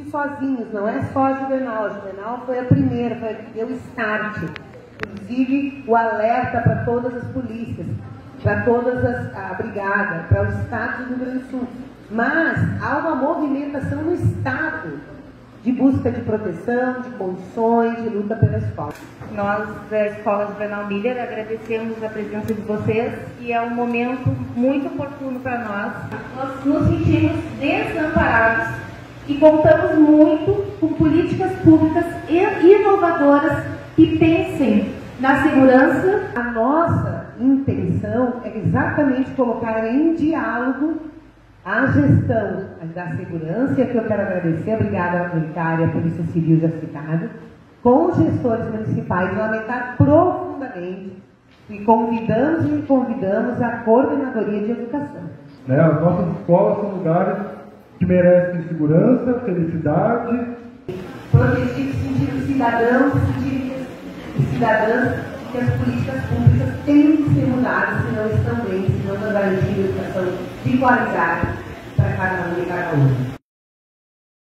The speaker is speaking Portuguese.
sozinhos, não é só a Juvenal. A Juvenal foi a primeira, foi a que deu start. Inclusive, o alerta para todas as polícias, para todas as brigadas, para o Estado do Rio Grande do Sul. Mas há uma movimentação no Estado de busca de proteção, de condições, de luta pela escola. Nós, da Escola Juvenal Miller, agradecemos a presença de vocês e é um momento muito oportuno para nós. Nós nos sentimos desamparados e contamos muito com políticas públicas inovadoras que pensem na segurança. A nossa intenção é exatamente colocar em diálogo a gestão da segurança, que eu quero agradecer a Brigada Militar e a Polícia Civil já citada, com os gestores municipais, lamentar profundamente e convidamos a Coordenadoria de Educação. As nossas escolas são lugares que merecem segurança, felicidade, proteger os cidadãos e cidadãs, que as políticas públicas têm que ser mudadas, se não estão bem, se não garantir educação de qualidade para cada um e cada um.